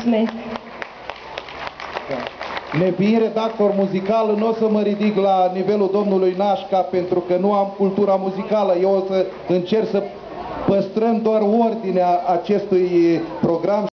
Mulțumesc! Nefiind redactor muzical, nu o să mă ridic la nivelul domnului Nașca, pentru că nu am cultura muzicală. Eu o să încerc să păstrăm doar ordinea acestui program.